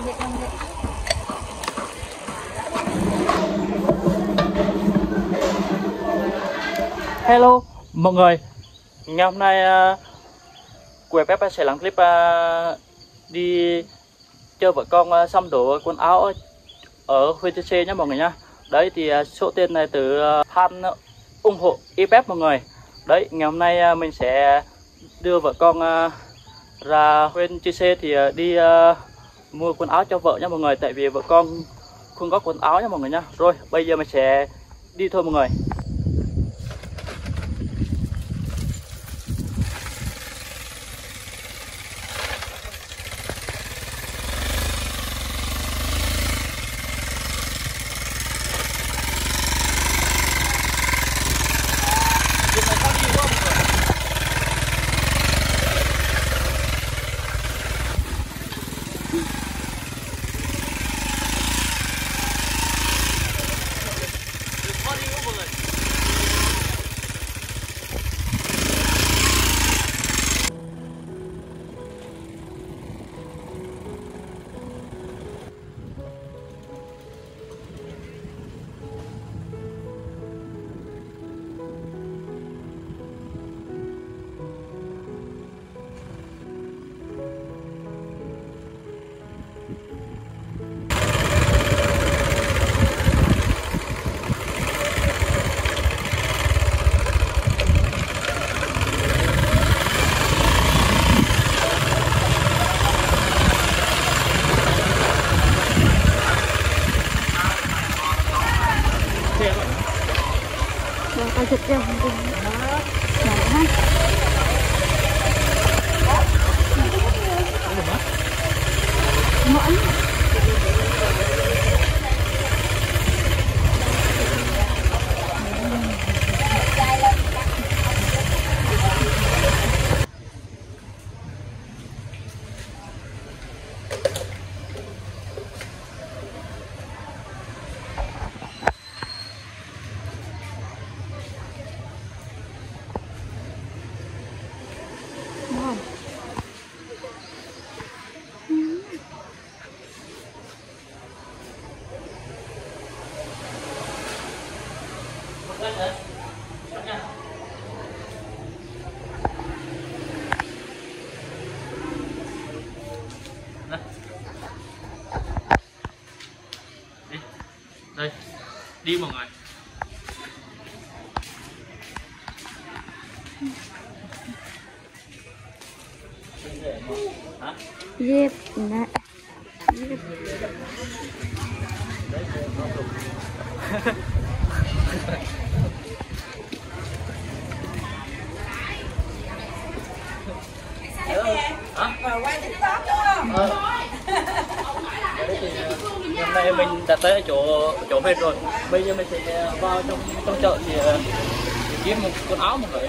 Hello mọi người, ngày hôm nay quầy Pep sẽ làm clip đi chơi vợ con xăm đổ quần áo ở huyện TC nhé mọi người nhá. Đấy thì số tiền này từ fan ủng hộ Ipep mọi người. Đấy, ngày hôm nay mình sẽ đưa vợ con ra huyện TC thì đi mua quần áo cho vợ nha mọi người. Tại vì vợ con không có quần áo nha mọi người nhá. Rồi, bây giờ mình sẽ đi thôi mọi người. Thịt rồng Đây, đi mọi người. dép nè. Quay TikTok đúng không? Hôm nay mình đã tới chỗ hết rồi. Bây giờ mình sẽ vào trong chợ thì kiếm một quần áo mọi người.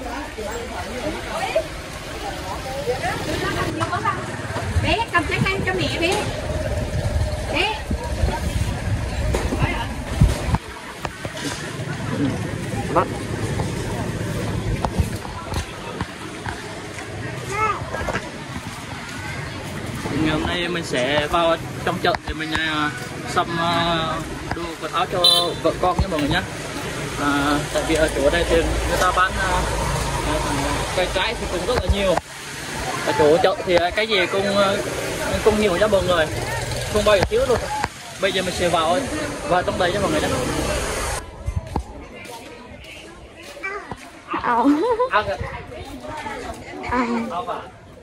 Bé cầm trái cây cho mẹ bé. Bé. Bắt. Ngày hôm nay mình sẽ vào trong chợ thì mình xăm đồ quần áo cho vợ con nhé mọi người nhé. Tại vì ở chỗ đây thì người ta bán cây trái thì cũng rất là nhiều. Ở chỗ chợ thì cái gì cũng nhiều nhé mọi người, không bao giờ thiếu luôn. Bây giờ mình sẽ vào trong đây nhé mọi người nhé. Ăn kìa. Ăn vào.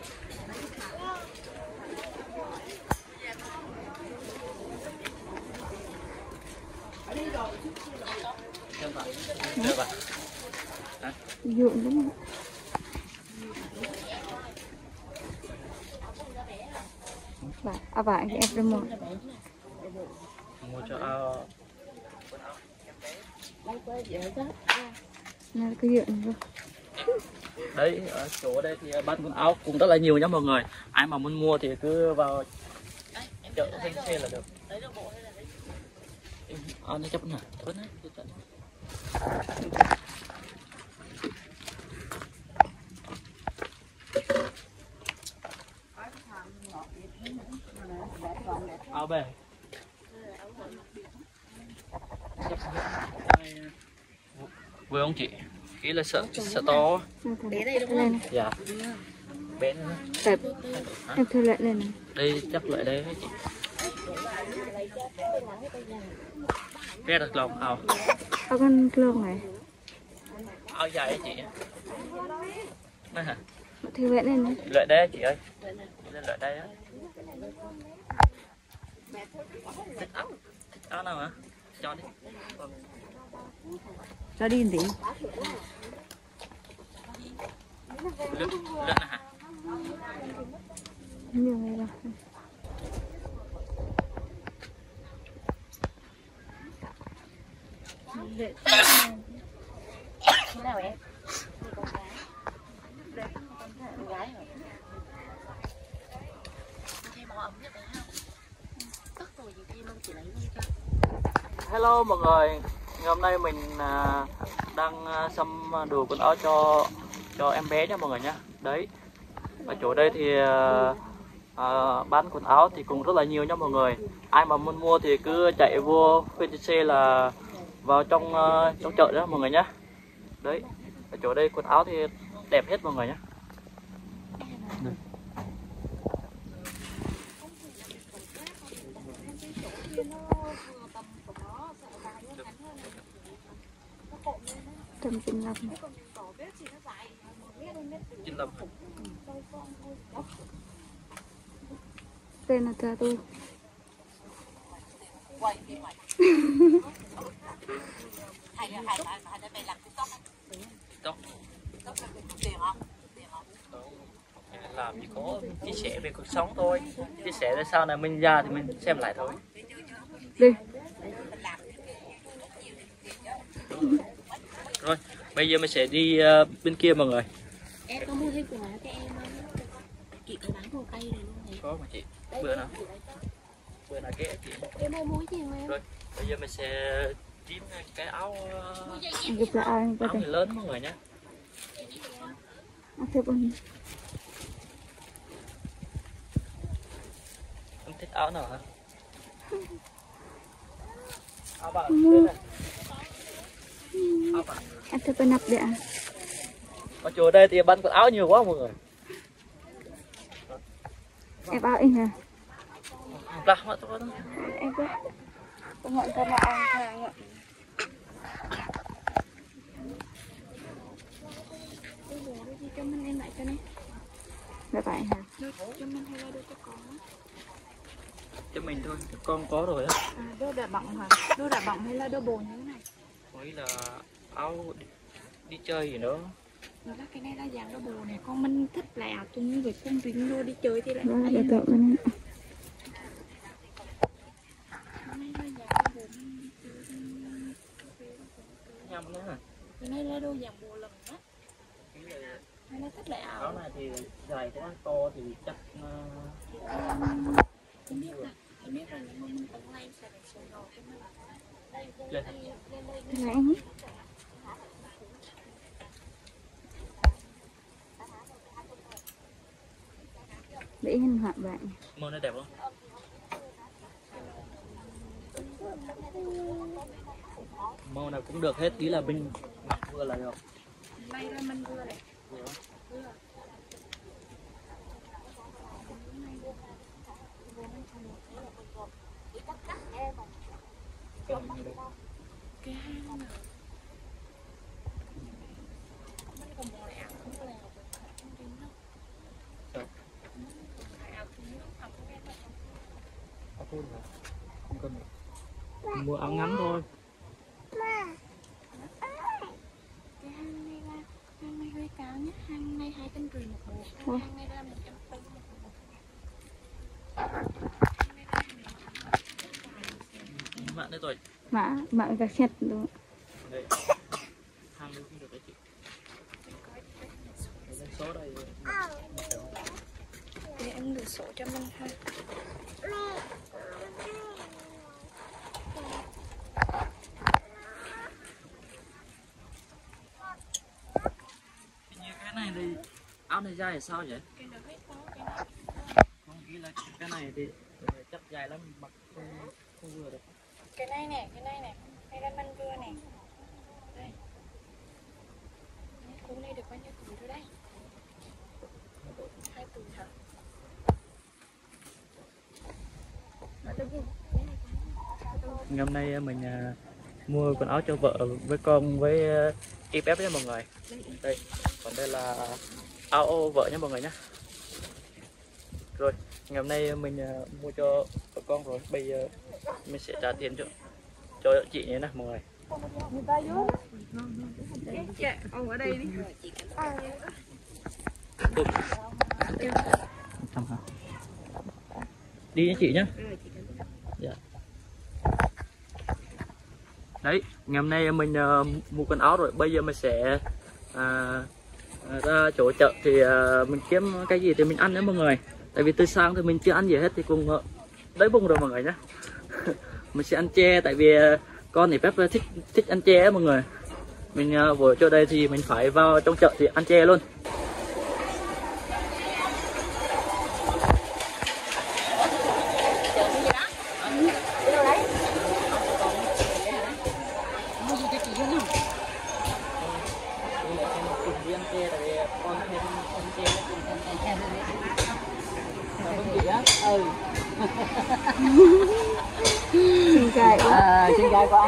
Dụn lắm. Bạn em ra mua cho nó cứ dụn luôn. Đấy, ở chỗ đây thì bán quần áo cũng rất là nhiều nhá mọi người. Ai mà muốn mua thì cứ vào chợ Thanh Khê là được. Nó chấp nè, chấp nè. áo bè. Vừa ông chị, ý là sợ to. Bé đây đúng không? Dạ. Bé nữa. Tập. Em thử lại lên này. Đây chắc lại đây chị. Bé được lòng áo. Áo con lông này. Áo dài chị. Đây hả? Thử lại lên này. Lợi đây chị ơi. Lên lợi đây á. Thích áo nào hả? Cho đi. Cho đi tí. Lượn hả? Nhiều người đâu. Nào em? Hello mọi người, ngày hôm nay mình đang xăm đồ quần áo cho em bé nha mọi người nhé. Đấy, ở chỗ đây thì bán quần áo thì cũng rất là nhiều nha mọi người. Ai mà muốn mua thì cứ chạy vô VTC là vào trong chợ đó mọi người nhé. Đấy, ở chỗ đây quần áo thì đẹp hết mọi người nhé. Đây. Tầm 95. 95. Tên là Tattoo. Làm chỉ có chia sẻ về cuộc sống thôi, chia sẻ để sau này mình già thì mình xem lại thôi. Đi. Rồi bây giờ mình sẽ đi bên kia mọi người. Em có mua thêm quần áo cho em không? Chị có bán hồ cây này luôn này. Có mà chị, bữa nào ghé chị. Em mua gì không em? Rồi bây giờ mình sẽ kiếm cái áo Gặp lại ai có áo thể. người lớn mọi người nhé. Áo thêu bông. Em thích áo nào hả? Áo bạn tên này. Áo bạn. Em thêu bên nắp đấy à? Ở chỗ đây thì bán quần áo nhiều quá mọi người. Em áo in hả? Ra mà tôi Em biết. Tôi ngọn thân là ăn thang ạ. Cho mình em lại cho này. Là vậy hả? Cho mình hay là đưa cho con á? cho mình thôi, con có rồi á. À, đôi đà bọng hả? Đôi đà bọng hay là đôi bồn như thế này? Nghĩ là áo đi chơi gì nữa. Nó là cái này là dạng đôi bồn này. Con mình thích là áo tung với con rính đôi đi chơi thì lại Đó, để cậu bên này. Nhâm nữa hả? Cái này là đôi dạng bồ lần á. Hay là thích lại áo? Áo này thì dài quá, to thì chắc Không biết là những mình tầng này sẽ phải sửa đồ cho mình. lên. Thế là em. Để hình họa bạn. Màu nó đẹp không? Màu nào cũng được hết, ý là mình mặc vừa là được. Đây là mình vừa này. Cái hang nào? Mình còn mua lại áo không có lèo được, không tin đâu. Sao? Áo không biết, áo không biết đâu. Áo thun hả? Không cần. Mua áo ngắn thôi. Cái hang này hơi cao nhé, hang này 250 một bộ, hang này là 140 một bộ. Bạn đây rồi. Mạ gạch chặt đúng. Đây. Hàng đây cũng được đấy chị. Lên số đây. Để em gửi sổ cho mình ha. Như cái này thì áo này dài là sao vậy? Cái đó hết to, cái này. Không, ý là cái này thì chắc dài lắm mặc không vừa được. Cái này nè, cái đây mình vừa nè. Đây. Cú này được bao nhiêu túi rồi đây? 2 túi hả? Ngày hôm nay mình mua quần áo cho vợ với con với IFF nha mọi người. Đây, còn đây là áo vợ nha mọi người nhé. Rồi, ngày hôm nay mình mua cho vợ con rồi, bây giờ mình sẽ trả tiền cho chị nhé nè mọi người. Người ta vô. Dạ, ông ở đây đi. Đi nha chị nhé. Dạ. Đấy, ngày hôm nay mình mua quần áo rồi, bây giờ mình sẽ ra chỗ chợ thì mình kiếm cái gì thì mình ăn nữa mọi người. Tại vì từ sáng thì mình chưa ăn gì hết thì cũng đói bụng rồi mọi người nhé. Mình sẽ ăn chè tại vì con thì phép thích ăn chè mọi người. Mình vừa chỗ đây thì mình phải vào trong chợ thì ăn chè luôn. Xinh gái quá. Xinh gái quá.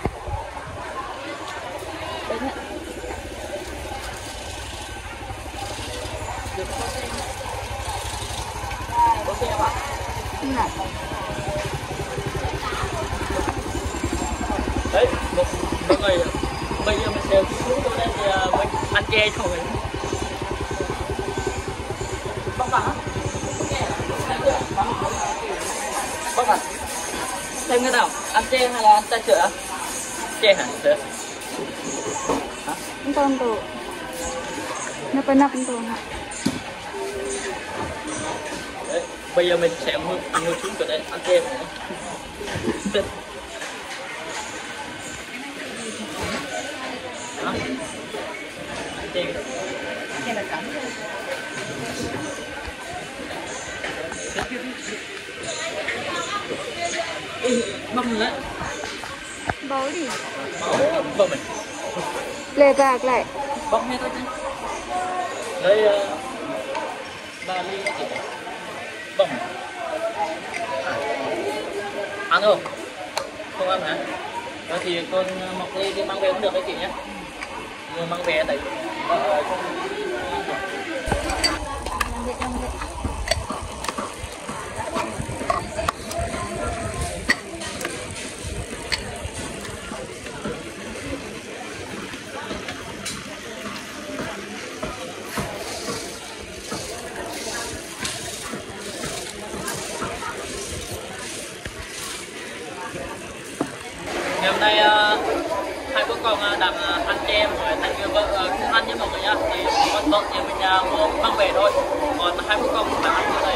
Đấy, mọi người bây giờ mình sẽ xuống chỗ đây thì mình ăn chè cho mọi người. Bác Văn á? Bác Văn, xem cái nào? Ăn chè hay là ăn trà sữa? Chè hả? Sữa? Hả? Con tuh. Napa tuh. Đấy, bây giờ mình sẽ mua xuống chỗ đây ăn chè. Hả? Ăn chè. Chè là cắm. Mâm đấy. Bấu đi. Bấu vợ mình. Lề bạc lại. Bóc hết thôi chứ. Đây 3 ly chị. Bông. Ăn không? Không ăn hả? Rồi thì con mọc ly đi mang về cũng được đấy chị nhé. Mua mang về tại ngày hôm nay hai bố con đang ăn chè mọi người, tại vì vợ không ăn với mọi người nhá, thì con vợ thì mình mua mang về thôi, còn hai bố con cũng đang ăn ở đây.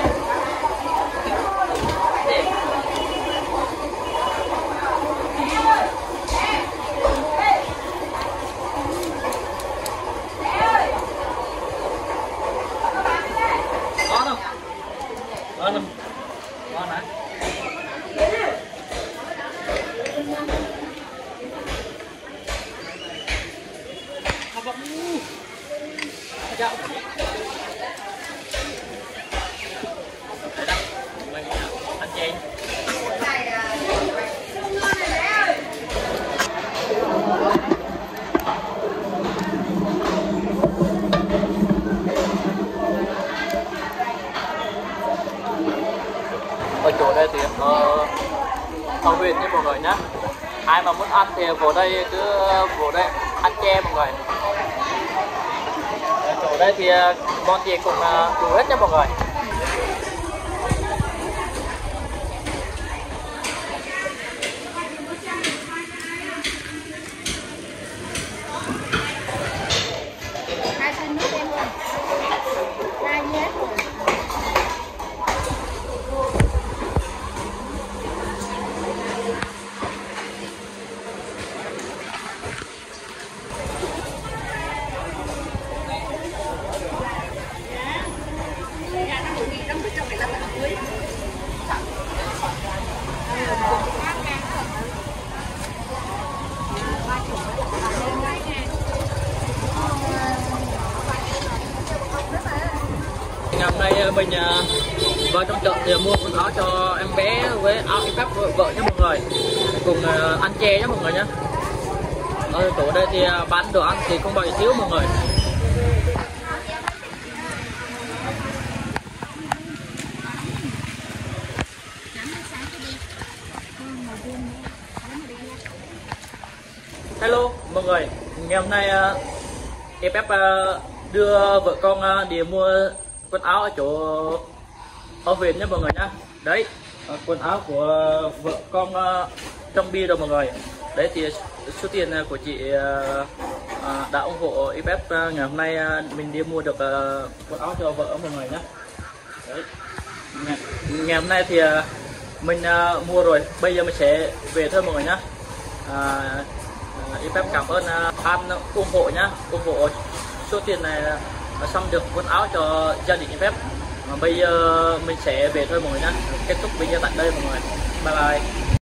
Ngon không? Ngon không? Ngon hả? Dạ. Mình ăn chè. Ở chỗ đây thì ở huyện như mọi người nhá. Ai mà muốn ăn thì vào đây cứ vào đây ăn chè mọi người. Ở chỗ đây thì con gì cũng đủ hết nha mọi người. Hai cân nước em ơi. Hai nhé. ngày hôm nay mình vào trong chợ thì mua quần áo cho em bé với áo phép vợ nhé mọi người, cùng ăn chè nhé mọi người nhé. Ở chỗ đây thì bán đồ ăn thì không bao giờ thiếu mọi người. Hello mọi người, ngày hôm nay EFF đưa vợ con đi mua quần áo ở chỗ ở huyện nhé mọi người nhá. Đấy, quần áo của vợ con trong bia rồi mọi người. Đấy thì số tiền của chị đã ủng hộ EFF ngày hôm nay mình đi mua được quần áo cho vợ mọi người nhé. Đấy, ngày hôm nay thì mình mua rồi, bây giờ mình sẽ về thôi mọi người nhé. EFF cảm ơn anh ủng hộ nhá, ủng hộ số tiền này xong được quần áo cho gia đình EFF. Bây giờ mình sẽ về thôi mọi người nhé. Kết thúc video tại đây mọi người, bye bye.